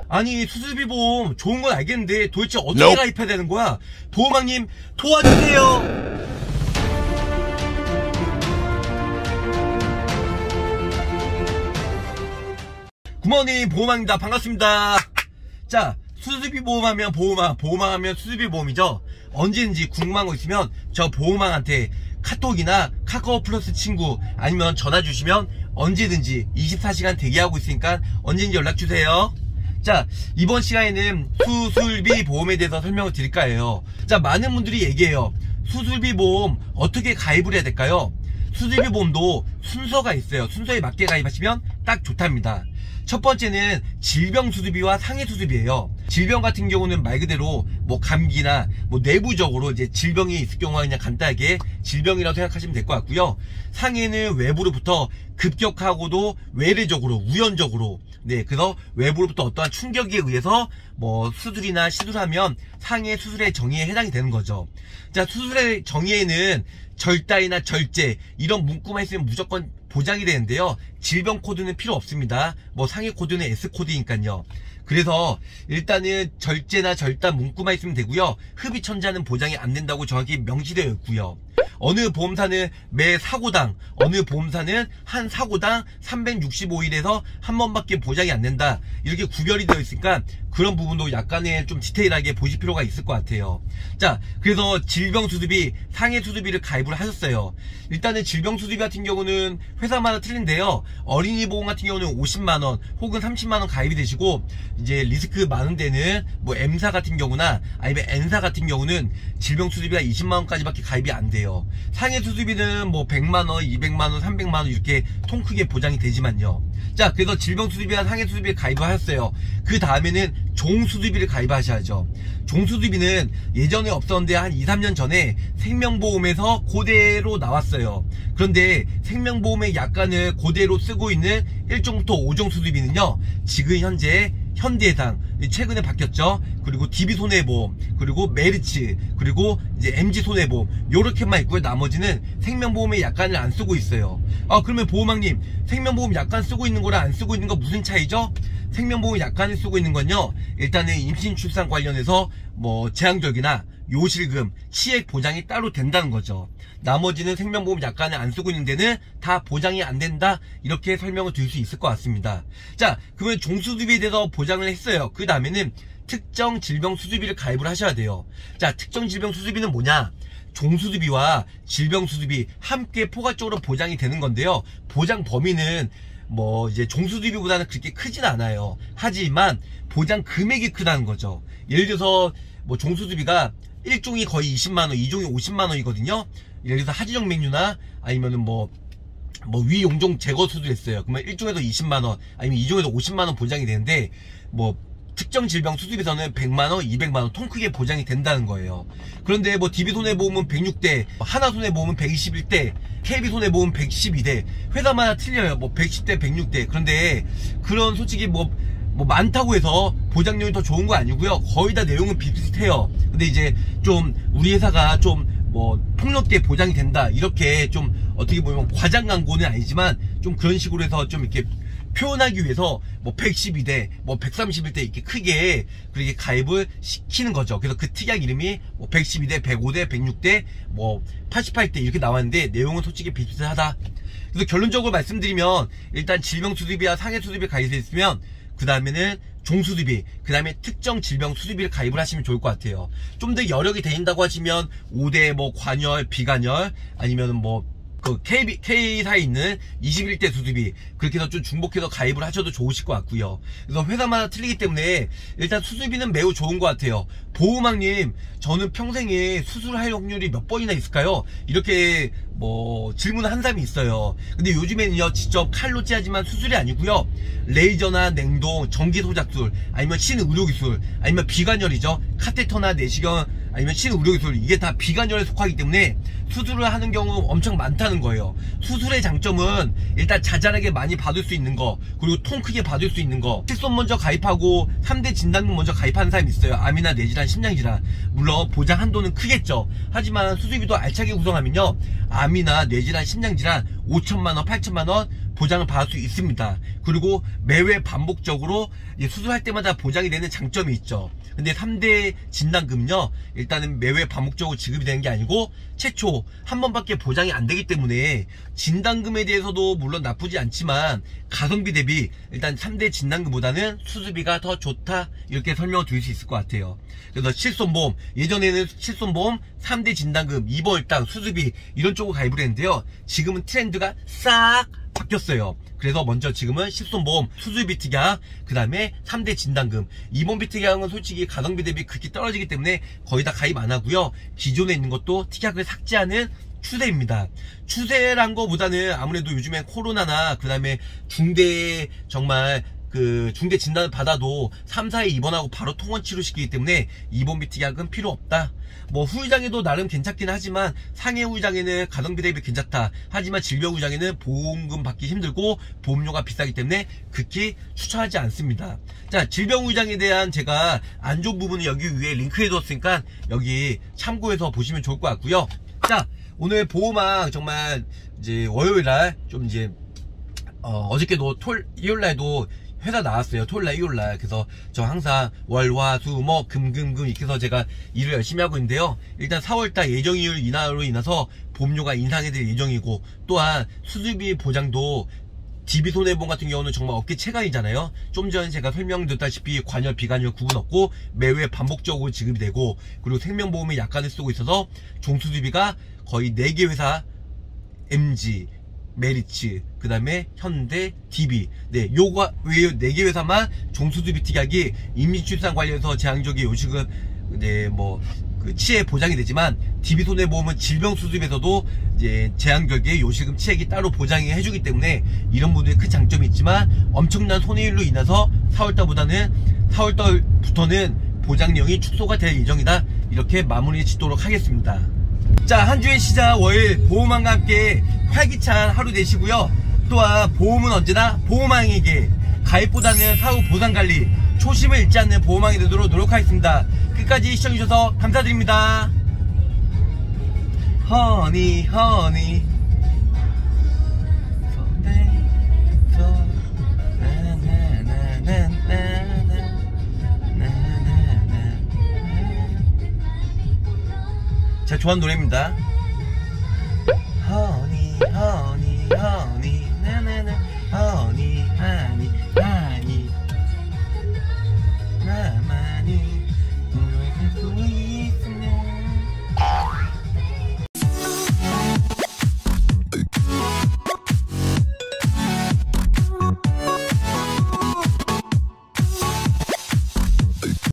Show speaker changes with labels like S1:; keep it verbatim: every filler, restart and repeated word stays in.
S1: 아니 수술비 보험 좋은 건 알겠는데 도대체 어떻게 nope. 가입해야 되는 거야? 보험왕님 도와주세요. 굿모닝 보험왕입니다. 반갑습니다. 자, 수술비 보험하면 보험왕, 보험왕하면 수술비 보험이죠. 언제든지 궁금한 거 있으면 저 보험왕한테 카톡이나 카카오 플러스 친구 아니면 전화 주시면 언제든지 이십사 시간 대기하고 있으니까 언제든지 연락주세요. 자, 이번 시간에는 수술비 보험에 대해서 설명을 드릴까 해요. 자, 많은 분들이 얘기해요. 수술비 보험 어떻게 가입을 해야 될까요? 수술비 보험도 순서가 있어요. 순서에 맞게 가입하시면 딱 좋답니다. 첫 번째는 질병 수술비와 상해 수술비예요. 질병 같은 경우는 말 그대로 뭐 감기나 뭐 내부적으로 이제 질병이 있을 경우가 그냥 간단하게 질병이라고 생각하시면 될 것 같고요. 상해는 외부로부터 급격하고도 외래적으로 우연적으로 네 그래서 외부로부터 어떠한 충격에 의해서 뭐 수술이나 시술하면 상해 수술의 정의에 해당이 되는 거죠. 자, 수술의 정의에는 절다이나 절제 이런 문구만 있으면 무조건 보장이 되는데요. 질병 코드는 필요 없습니다. 뭐 상해 코드는 에스 코드니까요. 그래서 일단은 절제나 절다 문구만 있으면 되고요. 흡입천자는 보장이 안 된다고 정확히 명시되어 있고요. 어느 보험사는 매 사고당, 어느 보험사는 한 사고당 삼백육십오 일에서 한 번밖에 보장이 안 된다. 이렇게 구별이 되어 있으니까 그런 부분도 약간의 좀 디테일하게 보실 필요가 있을 것 같아요. 자, 그래서 질병 수술비, 상해 수술비를 가입을 하셨어요. 일단은 질병 수술비 같은 경우는 회사마다 틀린데요. 어린이 보험 같은 경우는 오십만 원 혹은 삼십만 원 가입이 되시고, 이제 리스크 많은 데는 뭐 M사 같은 경우나 아니면 N사 같은 경우는 질병 수술비가 이십만 원까지 밖에 가입이 안 돼요. 상해 수술비는 뭐 백만 원, 이백만 원, 삼백만 원 이렇게 통 크게 보장이 되지만요. 자, 그래서 질병 수술비와 상해 수술비를 가입을 하셨어요. 그 다음에는 종 수술비를 가입하셔야죠. 종 수술비는 예전에 없었는데 한 이, 삼 년 전에 생명보험에서 그대로 나왔어요. 그런데 생명보험의 약관을 그대로 쓰고 있는 일 종부터 오 종 수술비는요, 지금 현재 현대해상 최근에 바뀌었죠. 그리고 디비손해보험, 그리고 메르츠, 그리고 이제 엠지손해보험 요렇게만 있고요. 나머지는 생명보험의 약관을 안 쓰고 있어요. 아, 그러면 보험왕님, 생명보험 약관 쓰고 있는 거랑 안 쓰고 있는 거 무슨 차이죠? 생명보험 약관을 쓰고 있는 건요, 일단은 임신 출산 관련해서 뭐 재앙절개나 요실금, 치액 보장이 따로 된다는 거죠. 나머지는 생명보험 약관을 안 쓰고 있는 데는 다 보장이 안 된다, 이렇게 설명을 드릴 수 있을 것 같습니다. 자, 그러면 종수술비에 대해서 보장을 했어요. 그 다음에는 특정 질병 수술비를 가입을 하셔야 돼요. 자, 특정 질병 수술비는 뭐냐? 종수술비와 질병 수술비 함께 포괄적으로 보장이 되는 건데요. 보장 범위는 뭐 이제 종수술비보다는 그렇게 크진 않아요. 하지만 보장 금액이 크다는 거죠. 예를 들어서 뭐 종수술비가 일 종이 거의 이십만 원, 이 종이 오십만 원이거든요. 예를 들어서 하지정 맥류나 아니면은 뭐 뭐 위용종 제거 수술했어요. 그러면 일 종에서 이십만 원, 아니면 이 종에서 오십만 원 보장이 되는데, 뭐 특정 질병 수술비에서는 백만 원, 이백만 원 통 크게 보장이 된다는 거예요. 그런데 뭐 디비손해보험은 백육 대, 하나손해보험은 백이십일 대, 케이비손해보험은 백십이 대, 회사마다 틀려요. 뭐 백십 대, 백육 대. 그런데 그런 솔직히 뭐 뭐 많다고 해서 보장률이 더 좋은 거 아니고요. 거의 다 내용은 비슷해요. 근데 이제 좀 우리 회사가 좀 뭐 폭넓게 보장이 된다, 이렇게 좀 어떻게 보면 과장 광고는 아니지만 좀 그런 식으로 해서 좀 이렇게 표현하기 위해서 뭐 백십이 대, 뭐 백삼십일 대 이렇게 크게 그렇게 가입을 시키는 거죠. 그래서 그 특약 이름이 뭐 백십이 대, 백오 대, 백육 대, 뭐 팔십팔 대 이렇게 나왔는데 내용은 솔직히 비슷하다. 그래서 결론적으로 말씀드리면, 일단 질병 수술비와 상해 수술비 가입해 있으면 그 다음에는 종수술비, 그 다음에 특정 질병 수술비를 가입을 하시면 좋을 것 같아요. 좀 더 여력이 되신다고 하시면 오 대 뭐 관열, 비관열, 아니면 뭐 그 K, K사에 있는 이십일 대 수술비, 그렇게 해서 좀 중복해서 가입을 하셔도 좋으실 것 같고요. 그래서 회사마다 틀리기 때문에 일단 수술비는 매우 좋은 것 같아요. 보험왕님, 저는 평생에 수술할 확률이 몇 번이나 있을까요? 이렇게 뭐 질문 한 사람이 있어요. 근데 요즘에는요, 직접 칼로 찌하지만 수술이 아니고요, 레이저나 냉동, 전기 소작술, 아니면 신의료기술, 아니면 비관열이죠, 카테터나 내시경, 아니면 신의료기술, 이게 다 비관열에 속하기 때문에 수술을 하는 경우 엄청 많다는 거예요. 수술의 장점은 일단 자잘하게 많이 받을 수 있는 거, 그리고 통 크게 받을 수 있는 거. 실손 먼저 가입하고 삼 대 진단금 먼저 가입하는 사람이 있어요. 암이나 뇌질환, 심장질환. 물론 보장 한도는 크겠죠. 하지만 수술비도 알차게 구성하면요, 암이나 뇌질환, 심장질환 오천만 원, 팔천만 원 보장을 받을 수 있습니다. 그리고 매회 반복적으로 수술할 때마다 보장이 되는 장점이 있죠. 근데 삼 대 진단금은요, 일단은 매회 반복적으로 지급이 되는 게 아니고 최초 한 번밖에 보장이 안 되기 때문에 진단금에 대해서도 물론 나쁘지 않지만 가성비 대비 일단 삼 대 진단금보다는 수술비가 더 좋다, 이렇게 설명을 드릴 수 있을 것 같아요. 그래서 실손보험, 예전에는 실손보험, 삼 대 진단금, 입원일당, 수술비 이런 쪽으로 가입을 했는데요, 지금은 트렌드가 싹 바뀌었어요. 그래서 먼저 지금은 실손보험, 수술비 특약, 그 다음에 삼 대 진단금, 입원비 특약은 솔직히 가성비 대비 그렇게 떨어지기 때문에 거의 다 가입 안 하고요, 기존에 있는 것도 특약을 삭제하는 추세입니다. 추세란 거보다는 아무래도 요즘에 코로나나 그 다음에 중대 정말 그 중대 진단을 받아도 삼, 사일 입원하고 바로 통원 치료시키기 때문에 입원비 특약은 필요 없다. 뭐 후유장애도 나름 괜찮긴 하지만 상해 후유장애는 가성비 대비 괜찮다. 하지만 질병 후유장애는 보험금 받기 힘들고 보험료가 비싸기 때문에 극히 추천하지 않습니다. 자, 질병 후유장애에 대한 제가 안 좋은 부분은 여기 위에 링크해 뒀으니까 여기 참고해서 보시면 좋을 것 같고요. 자, 오늘 보호막 정말 이제 월요일날 좀 이제 어, 어저께도 토 일요일날도 회사 나왔어요. 토요일날, 일요일날. 그래서 저 항상 월, 화, 수, 목, 금, 금, 금 이렇게 해서 제가 일을 열심히 하고 있는데요. 일단 사월달 예정이율 인하로 인해서 보험료가 인상이 될 예정이고, 또한 수술비 보장도 디비손해보험 같은 경우는 정말 업계 최강이잖아요. 좀 전에 제가 설명드렸다시피 관여, 비관여 구분 없고 매회 반복적으로 지급이 되고, 그리고 생명보험에 약관을 쓰고 있어서 종수술비가 거의 네 개 회사, 엠지, 메리츠, 그 다음에 현대, 디비, 네, 요거 외에 네 개 회사만 종수술비 특약이 임신출산 관련해서 제한적인 요식은 네, 뭐 그 치해 보장이 되지만 디비 손해보험은 질병수술비에서도 이제 제한적인 요식금 치액이 따로 보장이 해주기 때문에 이런 부분에 큰 장점이 있지만 엄청난 손해율로 인해서 사월달보다는 사월달부터는 보장량이 축소가 될 예정이다. 이렇게 마무리 짓도록 하겠습니다. 자, 한 주의 시작 월요일 보호망과 함께 활기찬 하루 되시고요. 또한 보험은 언제나 보호망에게, 가입보다는 사후 보상관리, 초심을 잃지 않는 보호망이 되도록 노력하겠습니다. 끝까지 시청해주셔서 감사드립니다. 허니 허니 제가 좋아하는 노래입니다.